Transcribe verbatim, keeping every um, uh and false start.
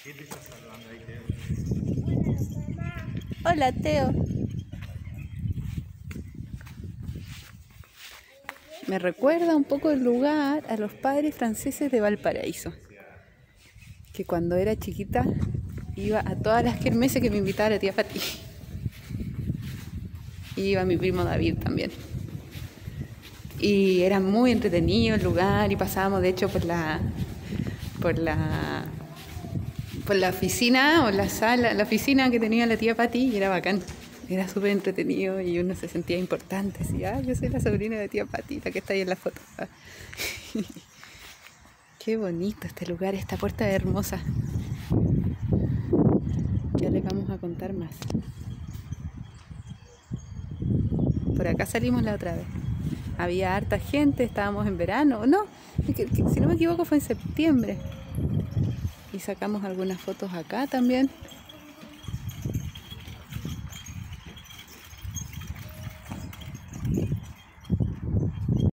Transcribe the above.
¿Quién te está saludando ahí, Teo? Hola, Teo. Me recuerda un poco el lugar a los padres franceses de Valparaíso, que cuando era chiquita iba a todas las kermeses que me invitaba la tía Pati. Y iba mi primo David también. Y era muy entretenido el lugar y pasábamos de hecho por la por la por la oficina o la sala, la oficina que tenía la tía Pati, y era bacán. Era súper entretenido y uno se sentía importante. Decía, ah, yo soy la sobrina de tía Pati, la que está ahí en la foto. Qué bonito este lugar, esta puerta es hermosa. Ya les vamos a contar más. Por acá salimos la otra vez. Había harta gente, estábamos en verano. No, si no me equivoco fue en septiembre. Y sacamos algunas fotos acá también.